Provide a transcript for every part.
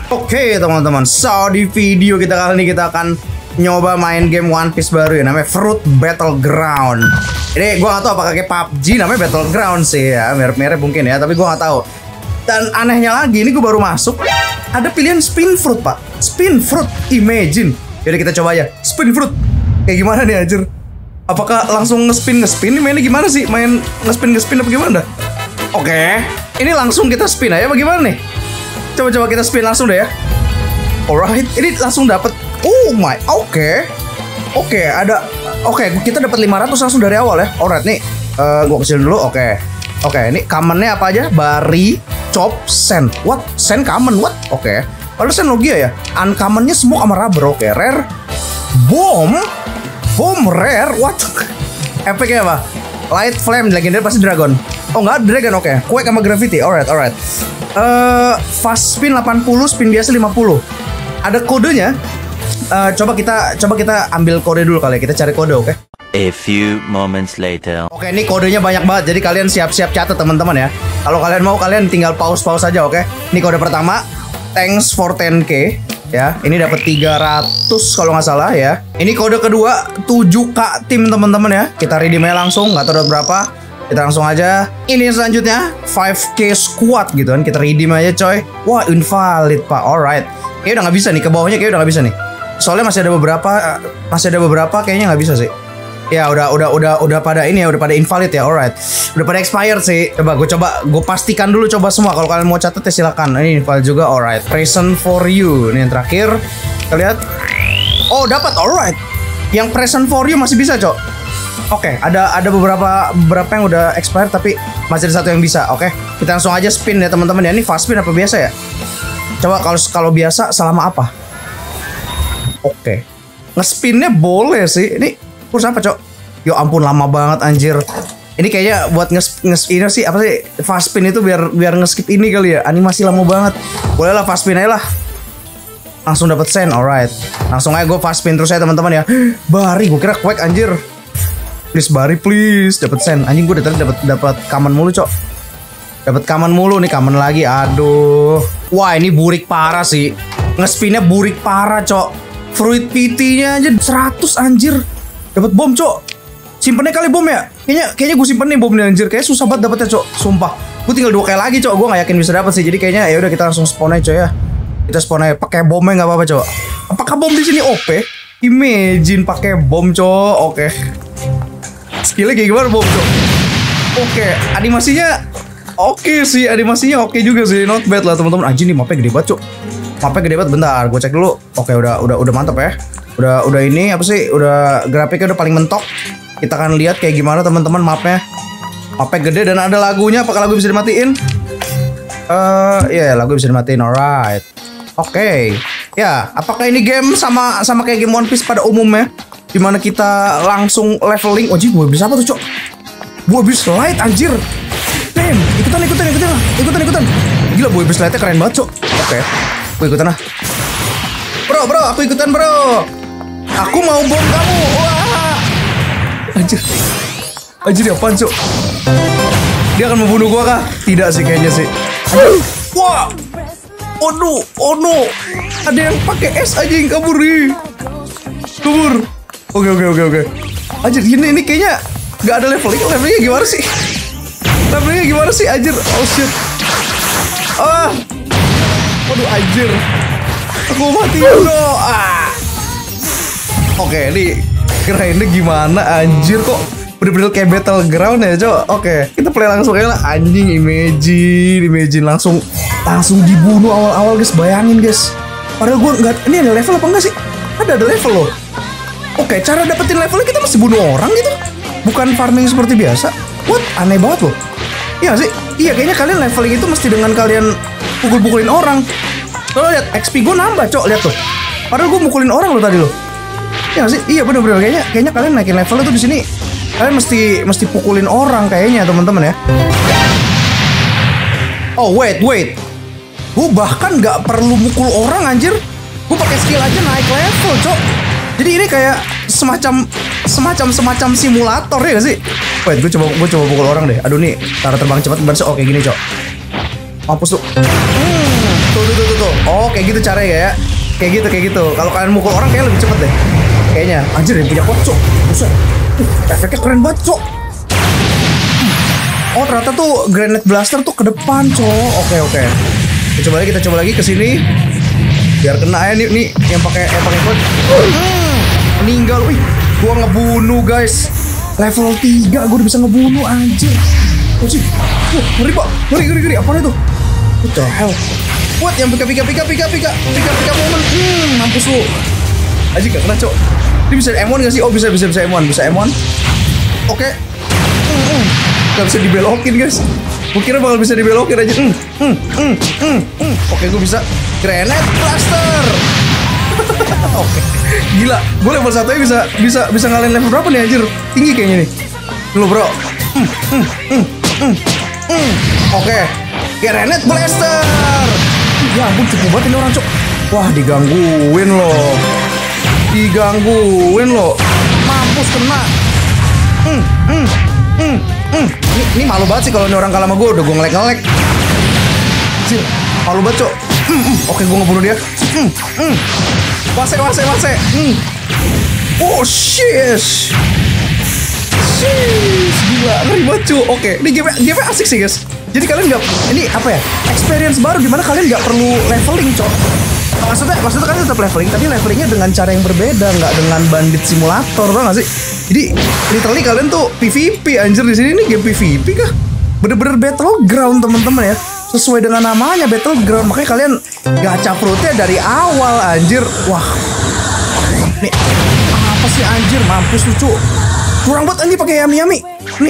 Oke teman-teman, so di video kita kali ini kita akan nyoba main game One Piece baru ya, namanya Fruit Battleground. Ini gue gak tahu apakah kayak PUBG namanya Battleground sih ya, mirip-mirip mungkin ya, tapi gue gak tahu. Dan anehnya lagi, ini gue baru masuk, ada pilihan spin fruit pak, spin fruit, imagine. Jadi kita coba aja, spin fruit. Kayak gimana nih anjir? Apakah langsung ngespin ini mainnya gimana sih? Main ngespin apa gimana dah? Oke, ini langsung kita spin aja bagaimana nih? Coba kita spin langsung deh ya. Alright, ini langsung dapat. Oh my, oke, ada. Oke, kita dapat 500 langsung dari awal ya. Alright nih, gua kecil dulu. Oke, ini commonnya apa aja? Bari, chop, sand. What? Sand common? What? Oke. Lalu sand logia ya. Uncommonnya semua sama rubber. Oke, rare, bomb rare. What? Epicnya apa? Light flame, legendary pasti dragon. Oh nggak, dragon. Oke. Quake sama gravity. Alright. Fast spin 80, spin biasa 50. Ada kodenya. Coba kita ambil kode dulu kali ya. Kita cari kode, oke? A few moments later. Oke, ini kodenya banyak banget. Jadi kalian siap-siap catat teman-teman ya. Kalau kalian mau, kalian tinggal pause aja, oke? Ini kode pertama. Thanks for 10k. Ya, ini dapat 300 kalau nggak salah ya. Ini kode kedua 7k tim teman-teman ya. Kita redeem aja langsung, nggak tahu dapat berapa. Kita langsung aja. Ini selanjutnya 5k squad gitu kan. Kita redeem aja coy. Wah invalid pak. Alright. Kayaknya udah nggak bisa nih. Ke bawahnya kayaknya udah nggak bisa nih. Soalnya masih ada beberapa kayaknya nggak bisa sih. Ya udah pada ini ya. Udah pada invalid ya. Alright. Udah pada expired sih. Gue pastikan dulu coba semua. Kalau kalian mau catat ya silakan. Ini invalid juga. Alright. Present for you. Ini yang terakhir. Kita lihat. Oh dapat. Alright. Yang present for you masih bisa cok. Oke, ada beberapa yang udah expired tapi masih ada satu yang bisa. Oke, kita langsung aja spin ya teman-teman ya. Ini fast spin apa biasa ya? Coba kalau biasa selama apa? Oke, ngespinnya boleh sih. Ini kurs apa cok? Yo ampun lama banget anjir. Ini kayaknya buat ini sih apa sih fast spin itu biar ngeskip ini kali ya. Animasi lama banget. Boleh lah fast spin aja lah. Langsung dapat sen, alright. Langsung aja gue fast spin terus ya teman-teman ya. Bari, gue kira quake anjir. Please Bari please dapat sen. Anjing gue dari tadi dapat common mulu cok. Dapat common mulu nih, common lagi. Aduh. Wah, ini burik parah sih. Ngespinnya burik parah cok. Fruit PT-nya aja 100 anjir. Dapat bom cok. Simpennya kali bom ya. Kayaknya gue simpen nih bom nih anjir. Kayaknya susah banget dapetnya cok. Sumpah. Gue tinggal 2 kali lagi cok. Gue nggak yakin bisa dapat sih. Jadi kayaknya ya udah kita langsung spawn aja cok ya. Kita spawn aja pakai bomnya nggak apa-apa cok. Apakah bom di sini OP? Imagine pakai bom cok. Oke. Skillnya kayak gimana bom cok? Oke, animasinya oke sih, animasinya oke juga sih, not bad lah teman-teman. Anjing nih mapnya gede banget cok. Mapnya gede banget, bentar, gue cek dulu. Oke, udah mantap ya. Udah ini apa sih? Udah grafiknya udah paling mentok. Kita akan lihat kayak gimana teman-teman mapnya. Mapnya gede dan ada lagunya. Apakah lagu bisa dimatiin? Ya lagu bisa dimatiin. Alright. Oke. Ya, apakah ini game sama kayak game One Piece pada umumnya? Dimana kita langsung leveling. Oh gue bisa apa tuh cok? Gue bisa slide anjir. Damn, ikutan. Gila gue bisa slide-nya keren banget cok. Oke, gue ikutan lah. Bro, aku ikutan bro. Aku mau bom kamu. Wah. Anjir apaan cok? Dia akan membunuh gue kah? Tidak sih kayaknya sih. Anjir. Wah. Oh no. Ada yang pakai es anjing kabur nih. Kabur. Oke. Anjir, ini kayaknya nggak ada levelingnya gimana sih? Levelingnya gimana sih anjir? Oh shit. Waduh anjir. Aku mati dulu. Oke, ini kirainnya gimana anjir kok bener-bener kayak Battleground ya, cok. Oke, kita play langsung aja lah. Anjing, imagine langsung dibunuh awal-awal guys. Bayangin guys. Padahal gue nggak, ini ada level apa enggak sih? Ada level loh. Oke, cara dapetin levelnya kita mesti bunuh orang gitu. Bukan farming seperti biasa. What? Aneh banget loh. Iya sih? Iya, kayaknya kalian leveling itu mesti dengan kalian pukul-pukulin orang. Lo lihat, XP gue nambah, cok. Lihat tuh. Padahal gue mukulin orang loh tadi loh. Iya sih? Iya bener-bener. Kayaknya kalian naikin levelnya tuh di sini. Kalian mesti pukulin orang kayaknya, teman-teman ya. Oh, wait. Gue bahkan nggak perlu mukul orang anjir. Gue pakai skill aja naik level, cok. Jadi ini kayak semacam simulator ya gak sih? Wait, gue coba pukul orang deh. Aduh nih, cara terbang cepat berarti kayak gini, cok. Mampus tuh. Tuh. kayak gitu caranya ya. Kayak gitu. Kalau kalian mukul orang kayak lebih cepet deh. Kayaknya. Anjir, yang punya pot, Cok. Buset. Efeknya keren banget, Cok. Oh, ternyata tuh granite blaster tuh ke depan, Cok. Oke. Kita coba lagi ke sini. Biar kena ya nih yang pakai pot. Meninggal. Wih, gua ngebunuh, guys. Level 3 gua udah bisa ngebunuh, anjir. Anjir. Ngeri, Pak. Ngeri. Apaan itu? What the hell? What yang pika momen. Mampus lu. Anjir, gak kena, Cok. Ini bisa M1 gak sih? Oh, bisa M1. Bisa M1. Oke. Gak bisa dibelokin, guys. Gue kira bakal bisa dibelokin aja. Oke, gue bisa granite blaster. Oke. Gila, gue level 1 nya bisa ngalahin level berapa nih, anjir? Tinggi kayaknya nih. Dulu, bro. Oke. Granite blaster. Ya ampun, cukup banget ini orang, Cok. Wah, digangguin loh. Mampus kena. Ini malu banget sih kalau ini orang kalah sama gue. Udah gue ngelek. Anjir, malu banget, Cok. Oke, gue ngebunuh dia. Wase. Oh, shish. Gila, ngeri banget, Cok. Oke, ini game asik sih, guys. Jadi kalian nggak, ini apa ya, experience baru dimana kalian nggak perlu leveling, Cok. Maksudnya kalian tetap leveling, tapi levelingnya dengan cara yang berbeda, nggak dengan bandit simulator, tau gak sih? Jadi literally kalian tuh PvP, anjir. Di sini ini game PvP kah? Bener-bener battleground, teman-teman ya. Sesuai dengan namanya, battleground. Makanya kalian gacha fruitnya dari awal, anjir. Wah, nih apa sih, anjir? Mampus lucu. Kurang banget anjir pakai yami. Nih.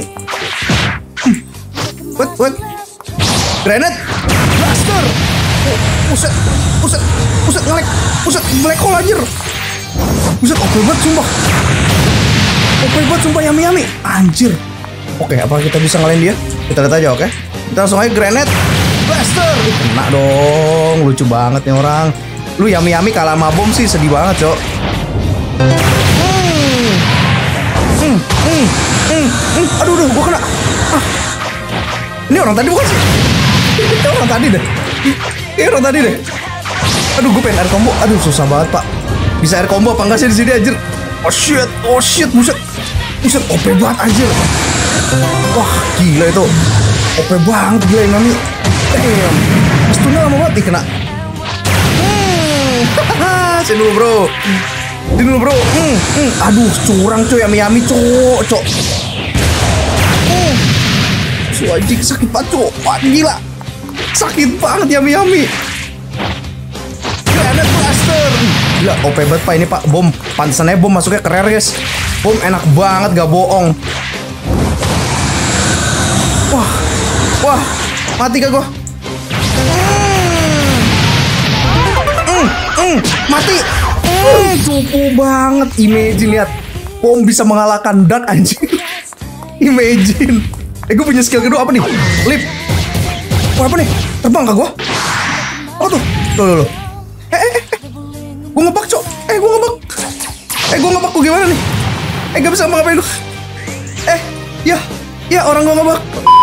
What? Granite blaster. Buset, ngelek. Buset, black hole, anjir. Buset, oke banget sumpah yami. Anjir. Oke, apa kita bisa ngalahin dia? Kita lihat aja, oke? Kita langsung aja granite blaster. Kena dong. Lucu banget nih orang. Lu yami kalah sama bom sih, sedih banget, Cok. Aduh, gua kena. Ini orang tadi bukan sih? Ini orang tadi deh. Aduh, gue pengen air combo. Aduh, susah banget, Pak. Bisa air combo apa enggak sih di sini, anjir? Oh shit, buset, OP banget, anjir. Wah, gila itu. OP banget, gila ini. Damn. Stunnya lama banget nih kena. Sini dulu, bro. Aduh, curang, coy. Yami, cok. Anjing, sakit banget, Cok. Wah, gila. Sakit banget yami. Granite blaster. Gila, OP banget, Pak. Ini, Pak, bom. Pantesannya bom masuknya ke rare, guys. Bom enak banget, gak bohong. Wah. Mati gak gua? Mati. Cupu banget. Imagine, lihat. Bom bisa mengalahkan Dark, anjing. Imagine. Gue punya skill kedua apa nih? Leap. Wah, apa nih? Terbang gak gue? Oh tuh. Loh. Gue ngebak, Cok. Gue ngebak. Gue gimana nih? Gak bisa ngapain gue. Ya orang gue ngebak.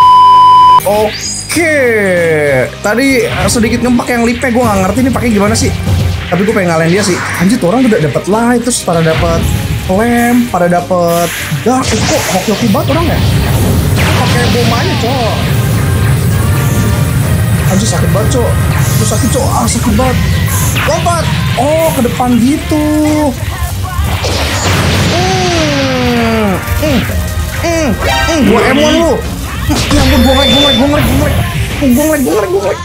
Oke. Tadi sedikit ngebak yang leap-nya. Gue gak ngerti nih pakai gimana sih. Tapi gue pengen ngalahin dia sih. Anjir, tuh orang udah dapat light, terus pada dapat lamp, pada dapat dark. Kok hoki-hoki banget orang ya? Pakai bom aja, Cok. Anjir, sakit banget, Cok. Itu sakit, Cok. Sakit banget. Lompat. Oh, ke depan gitu. Gua M1 lu. Ya ampun, gua ngelag.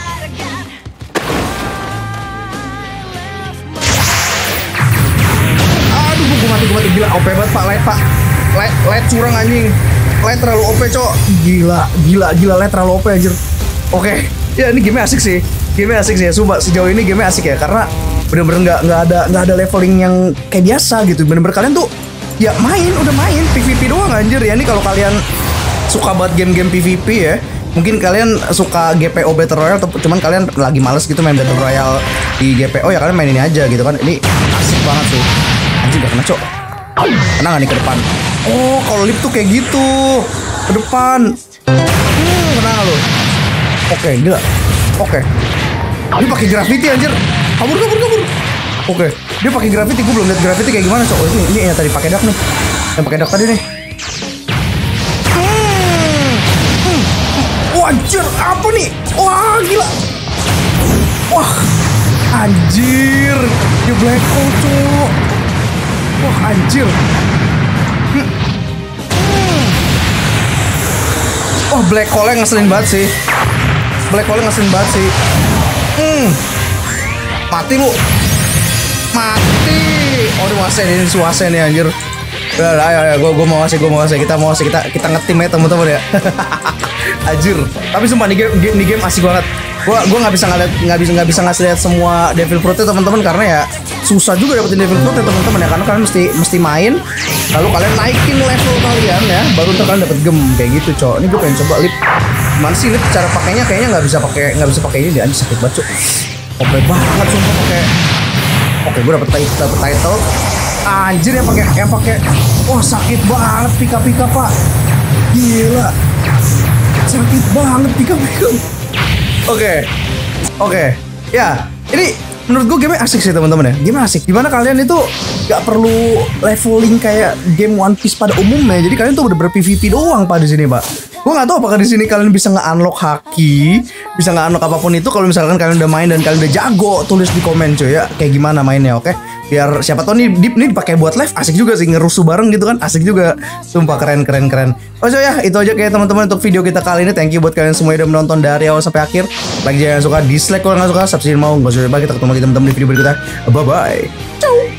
Aduh, gua mati. Gila, OP banget, Pak. Light curang, anjing. Light terlalu OP, Cok. Gila, Light terlalu OP, anjir. Oke. Ya, ini game asik sih. Sumpah, sejauh ini game asik ya. Karena bener-bener nggak ada leveling yang kayak biasa gitu. Bener-bener kalian tuh ya udah main PvP doang, anjir. Ya, ini kalau kalian suka banget game-game PvP ya, mungkin kalian suka GPO Battle Royale, cuman kalian lagi males gitu main Battle Royale di GPO, ya kalian main ini aja gitu kan. Ini asik banget sih. Anjir, gak kena, Cok. Kena gak nih ke depan? Oh, kalau lift tuh kayak gitu. Ke depan. Kena lo. Oke, gila. Oke. Ini pakai gravity, anjir. Kabur. Oke, dia pakai gravity. Gue belum lihat gravity kayak gimana, Cok. Ini yang tadi pakai dak nih. Yang pakai dak tadi nih. Anjir, apa nih? Wah, gila. Wah, anjir. Dia black hole, Cok. Wah, anjir. Wah, black hole-nya ngeselin banget sih. Mati lu. Mati. Oh, udah ini suasana nih anjir. Udah, ayo, gue mau ngasih. Kita ngetim ya teman-teman ya. Anjir. Tapi sumpah nih game asik banget. Gue nggak bisa ngasih lihat semua Devil Fruit teman-teman karena ya susah juga dapetin Devil Fruit teman-teman ya, karena kalian mesti main lalu kalian naikin level kalian ya, baru ntar kalian dapet gem kayak gitu, Cok. Ini gue pengen coba lip. Gimana sih lip cara pakainya? Kayaknya nggak bisa pakai ini deh, anjir sakit banget, Cok. Oke banget sumpah pakai. Oke, gue dapet title. Anjir yang pakai. Wah, sakit banget pika-pika, Pak. Gila. Sakit banget pika-pika. Oke. Ya, ini menurut gue game asik sih teman-teman ya. Game asik. Dimana kalian itu gak perlu leveling kayak game One Piece pada umumnya. Jadi kalian tuh udah ber-PVP doang Pak di sini, Pak. Gue nggak tahu apakah di sini kalian bisa nge-unlock haki, bisa nge-unlock apapun itu. Kalau misalkan kalian udah main dan kalian udah jago, tulis di komen cuy ya, kayak gimana mainnya, oke? Biar siapa tahu nih Deep nih dipakai buat live asik juga sih, ngerusuh bareng gitu kan, asik juga. Sumpah keren. Oh so ya, itu aja kayak teman-teman untuk video kita kali ini. Thank you buat kalian semua yang udah menonton dari awal sampai akhir. Like jangan suka, dislike kalau nggak suka, subscribe mau nggak suka. Kita ketemu lagi teman-teman di video berikutnya. Bye bye. Ciao.